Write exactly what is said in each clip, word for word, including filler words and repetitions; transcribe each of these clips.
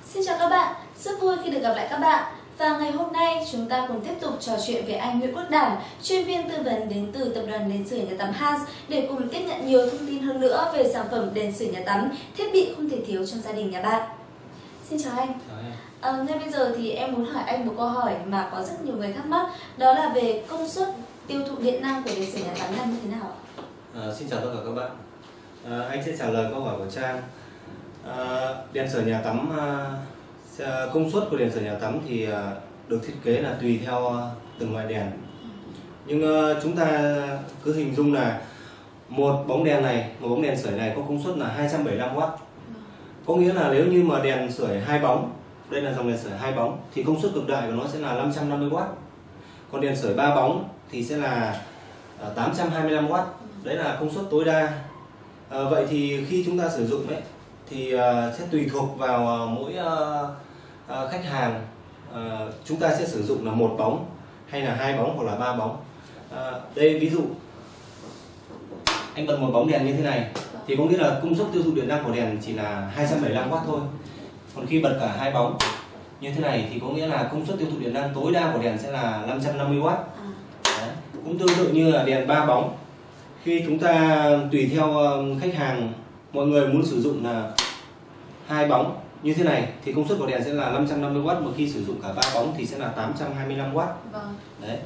Xin chào các bạn, rất vui khi được gặp lại các bạn. Và ngày hôm nay chúng ta cùng tiếp tục trò chuyện với anh Nguyễn Quốc Đảm, chuyên viên tư vấn đến từ tập đoàn đèn sưởi nhà tắm Hans, để cùng tiếp nhận nhiều thông tin hơn nữa về sản phẩm đèn sưởi nhà tắm, thiết bị không thể thiếu trong gia đình nhà bạn. Xin chào anh. Chào em. À, ngay bây giờ thì em muốn hỏi anh một câu hỏi mà có rất nhiều người thắc mắc, đó là về công suất tiêu thụ điện năng của đèn sưởi nhà tắm là như thế nào ạ? À, xin chào tất cả các bạn. À, anh sẽ trả lời câu hỏi của Trang. À, đèn sưởi nhà tắm, à, công suất của đèn sưởi nhà tắm thì à, được thiết kế là tùy theo à, từng loại đèn. Nhưng à, chúng ta cứ hình dung là một bóng đèn này, một bóng đèn sưởi này có công suất là hai trăm bảy mươi lăm oát. Có nghĩa là nếu như mà đèn sưởi hai bóng, đây là dòng đèn sưởi hai bóng, thì công suất cực đại của nó sẽ là năm trăm năm mươi oát. Còn đèn sưởi ba bóng thì sẽ là à, tám trăm hai mươi lăm oát. Đấy là công suất tối đa. À, vậy thì khi chúng ta sử dụng ấy thì uh, sẽ tùy thuộc vào uh, mỗi uh, uh, khách hàng, uh, chúng ta sẽ sử dụng là một bóng hay là hai bóng hoặc là ba bóng. Uh, đây ví dụ anh bật một bóng đèn như thế này thì có nghĩa là công suất tiêu thụ điện năng của đèn chỉ là hai trăm bảy mươi lăm oát thôi. Còn khi bật cả hai bóng như thế này thì có nghĩa là công suất tiêu thụ điện năng tối đa của đèn sẽ là năm trăm năm mươi oát. Đấy. Cũng tương tự như là đèn ba bóng, khi chúng ta tùy theo khách hàng, mọi người muốn sử dụng là hai bóng như thế này thì công suất của đèn sẽ là năm trăm năm mươi oát, mà khi sử dụng cả ba bóng thì sẽ là tám trăm hai mươi lăm oát. Vâng. Đấy.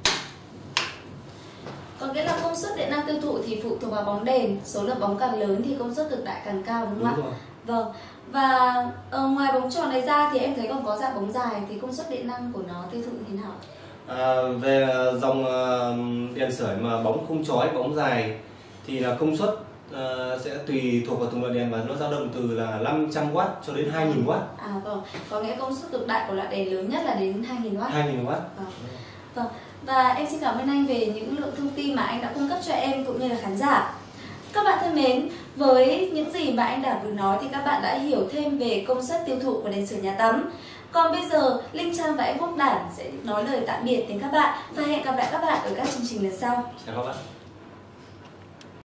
Có nghĩa là công suất điện năng tiêu thụ thì phụ thuộc vào bóng đèn, số lượng bóng càng lớn thì công suất cực đại càng cao, đúng không ạ? Đúng rồi. Vâng. Và uh, ngoài bóng tròn này ra thì em thấy còn có dạng bóng dài, thì công suất điện năng của nó tiêu thụ như thế nào? À, về dòng uh, đèn sưởi mà bóng không chói, bóng dài thì là công suất uh, sẽ tùy thuộc vào từng loại đèn và nó dao động từ là năm trăm oát cho đến hai nghìn oát. À vâng, có nghĩa công suất cực đại của loại đèn lớn nhất là đến hai nghìn oát. hai nghìn oát. Vâng. Vâng. Và em xin cảm ơn anh về những lượng thông tin mà anh đã cung cấp cho em cũng như là khán giả. Các bạn thân mến, với những gì mà anh Đảm vừa nói thì các bạn đã hiểu thêm về công suất tiêu thụ của đèn sưởi nhà tắm. Còn bây giờ, Linh Trang và anh Quốc Đảm sẽ nói lời tạm biệt đến các bạn và hẹn gặp lại các bạn ở các chương trình lần sau. Chào các bạn.